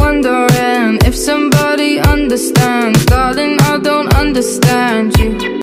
wondering if somebody understands. Darling, I don't understand you.